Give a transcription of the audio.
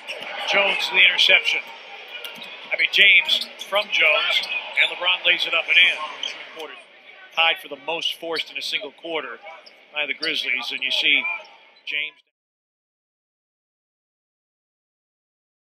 Jones the interception. James from Jones, and LeBron lays it up and in. Quarter tied for the most forced in a single quarter by the Grizzlies, and you see James.